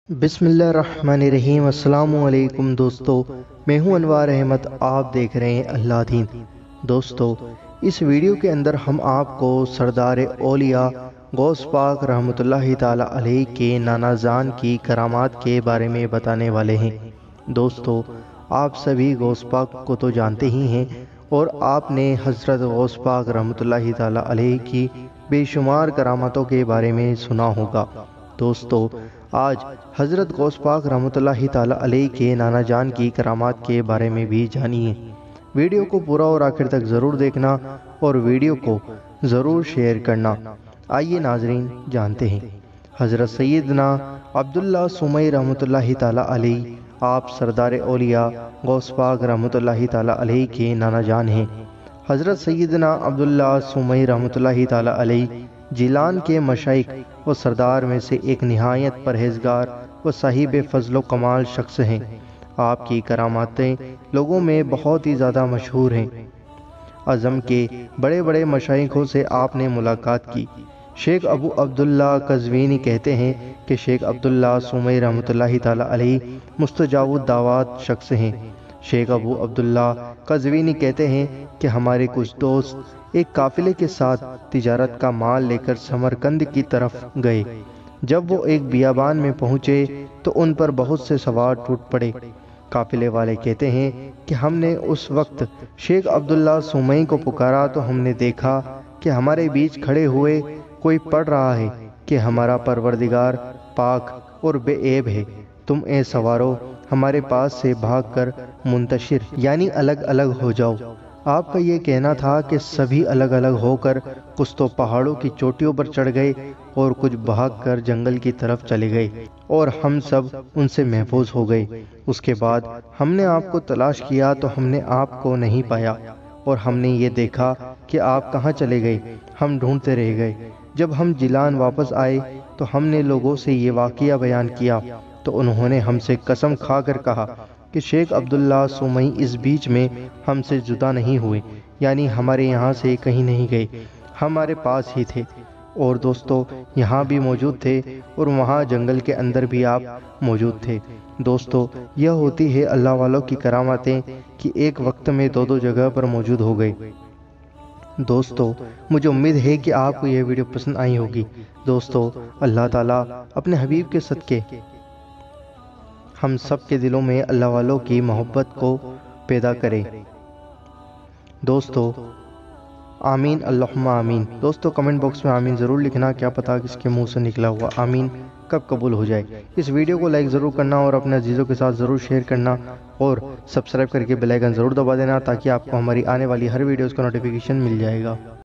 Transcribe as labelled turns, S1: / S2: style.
S1: بسم اللہ الرحمن الرحیم۔ السلام علیکم دوستو، میں ہوں انوار احمد، آپ دیکھ رہے ہیں اللہ دین۔ دوستو، اس ویڈیو کے اندر ہم آپ کو سردار اولیاء غوث پاک رحمۃ اللہ تعالی علیہ کے نانا جان کی کرامات کے بارے میں بتانے والے ہیں۔ دوستو، آپ سبھی غوث پاک کو تو جانتے ہی ہیں، اور آپ نے حضرت غوث پاک رحمۃ اللہ تعالی علیہ کی بے شمار کراماتوں کے بارے میں سنا ہوگا۔ دوستو، آج حضرت غوث پاک رحمۃ اللہ تعالی علیہ کے نانا جان کی کرامات کے بارے میں بھی جانیے۔ ویڈیو کو پورا اور آخر تک ضرور دیکھنا اور ویڈیو کو ضرور شیئر کرنا۔ آئیے ناظرین، جانتے ہیں۔ حضرت سیدنا عبداللہ سومئی رحمۃ اللہ تعالی علیہ، آپ سردار اولیاء غوث پاک رحمۃ اللہ تعالی علیہ کے نانا جان ہیں۔ حضرت سیدنا عبداللہ سومئی رحمۃ اللہ تعالی علیہ جیلان کے مشائخ و سردار میں سے ایک نہایت پرہیزگار و صاحب فضل و کمال شخص ہیں۔ آپ کی کراماتیں لوگوں میں بہت ہی زیادہ مشہور ہیں۔ اعظم کے بڑے بڑے مشائخوں سے آپ نے ملاقات کی۔ شیخ ابو عبداللہ قزوینی کہتے ہیں کہ شیخ عبداللہ سومئی رحمۃ اللہ تعالی علیہ مستجاب الدعوات شخص ہیں۔ شیخ ابو عبداللہ قزوینی کہتے ہیں کہ ہمارے کچھ دوست ایک قافلے کے ساتھ تجارت کا مال لے کر سمرقند کی طرف گئے۔ جب وہ ایک بیابان میں پہنچے تو ان پر بہت سے سوار ٹوٹ پڑے۔ قافلے والے کہتے ہیں کہ ہم نے اس وقت شیخ عبداللہ سومئی کو پکارا تو ہم نے دیکھا کہ ہمارے بیچ کھڑے ہوئے کوئی پڑھ رہا ہے کہ ہمارا پروردگار پاک اور بے عیب ہے، تم اے سوارو ہمارے پاس سے بھاگ کر منتشر یعنی الگ الگ ہو جاؤ۔ آپ کا یہ کہنا تھا کہ سبھی الگ الگ ہو کر کچھ تو پہاڑوں کی چوٹیوں پر چڑھ گئے اور کچھ بھاگ کر جنگل کی طرف چلے گئے، اور ہم سب ان سے محفوظ ہو گئے۔ اس کے بعد ہم نے آپ کو تلاش کیا تو ہم نے آپ کو نہیں پایا، اور ہم نے یہ دیکھا کہ آپ کہاں چلے گئے، ہم ڈھونڈتے رہ گئے۔ جب ہم جیلان واپس آئے تو ہم نے لوگوں سے یہ واقعہ بیان کیا تو انہوں نے ہم سے قسم کھا کر کہا کہ شیخ عبداللہ سومئی اس بیچ میں ہم سے جدا نہیں ہوئے، یعنی ہمارے یہاں سے کہیں نہیں گئے، ہمارے پاس ہی تھے، اور دوستو یہاں بھی موجود تھے، اور وہاں جنگل کے اندر بھی آپ موجود تھے۔ دوستو، یہ ہوتی ہے اللہ والوں کی کراماتیں کہ ایک وقت میں دو جگہ پر موجود ہو گئے۔ دوستو، مجھے امید ہے کہ آپ کو یہ ویڈیو پسند آئی ہوگی۔ دوستو، اللہ تعالیٰ اپنے حبیب کے صدقے ہم سب کے دلوں میں اللہ والوں کی محبت کو پیدا کرے۔ دوستو، آمین اللہم آمین۔ دوستو، کمنٹ باکس میں آمین ضرور لکھنا، کیا پتا کس کے منہ سے نکلا ہوا آمین کب قبول ہو جائے۔ اس ویڈیو کو لائک ضرور کرنا اور اپنے عزیزوں کے ساتھ ضرور شیئر کرنا، اور سبسکرائب کر کے بیل آئیکن ضرور دبا دینا تاکہ آپ کو ہماری آنے والی ہر ویڈیوز کا نوٹیفیکیشن مل جائے گا۔